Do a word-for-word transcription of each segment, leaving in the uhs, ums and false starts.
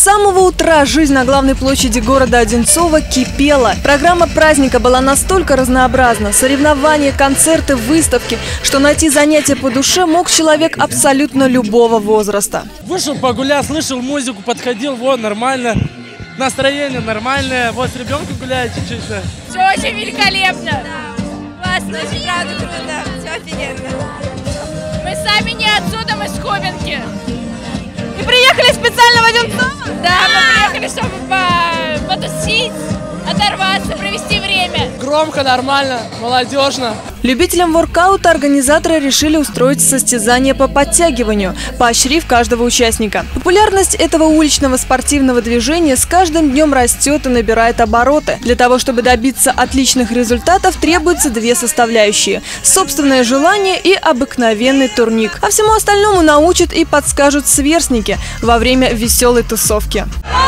самого утра жизнь на главной площади города Одинцово кипела. Программа праздника была настолько разнообразна. Соревнования, концерты, выставки, что найти занятие по душе мог человек абсолютно любого возраста. Вышел погулять, слышал музыку, подходил, вот, нормально. Настроение нормальное, вот с ребенком гуляет чуть-чуть. Все очень великолепно. Да. Классно, очень правда круто. Все офигенно. Мы сами не отсюда, мы с Ховенки. И приехали специально в Одинцово? Да, мы приехали, чтобы по потусить, оторваться, провести время. Громко, нормально, молодежно. Любителям воркаута организаторы решили устроить состязание по подтягиванию, поощрив каждого участника. Популярность этого уличного спортивного движения с каждым днем растет и набирает обороты. Для того, чтобы добиться отличных результатов, требуются две составляющие – собственное желание и обыкновенный турник. А всему остальному научат и подскажут сверстники во время веселой тусовки.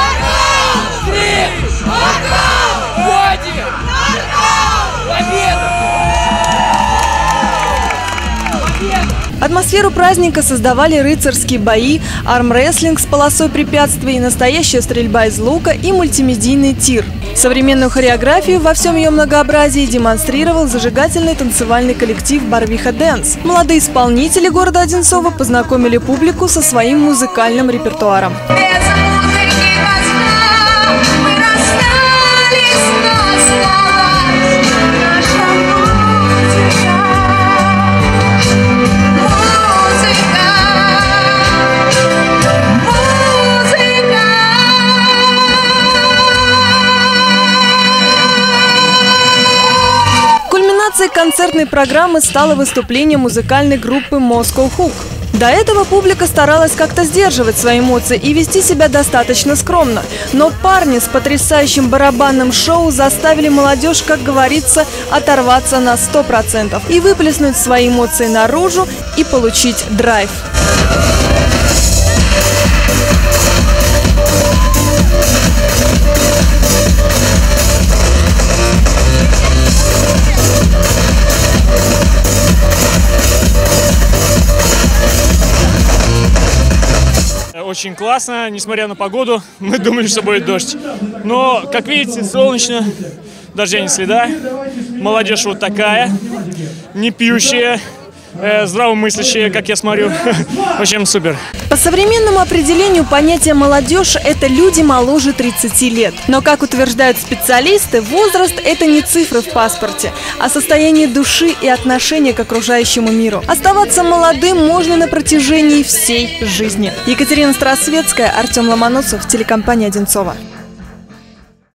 Атмосферу праздника создавали рыцарские бои, армрестлинг с полосой препятствий, настоящая стрельба из лука и мультимедийный тир. Современную хореографию во всем ее многообразии демонстрировал зажигательный танцевальный коллектив «Барвиха Дэнс». Молодые исполнители города Одинцово познакомили публику со своим музыкальным репертуаром. Концертной программы стало выступление музыкальной группы Moscow Hook. До этого публика старалась как-то сдерживать свои эмоции и вести себя достаточно скромно. Но парни с потрясающим барабанным шоу заставили молодежь, как говорится, оторваться на сто процентов и выплеснуть свои эмоции наружу и получить драйв. Очень классно, несмотря на погоду, мы думали, что будет дождь. Но, как видите, солнечно, дождя не следа. Молодежь вот такая, не пьющая, э, здравомыслящая, как я смотрю. В общем, супер. По современному определению понятие «молодежь» – это люди моложе тридцати лет. Но, как утверждают специалисты, возраст – это не цифры в паспорте, а состояние души и отношения к окружающему миру. Оставаться молодым можно на протяжении всей жизни. Екатерина Старосветская, Артем Ломоносов, телекомпания «Одинцово».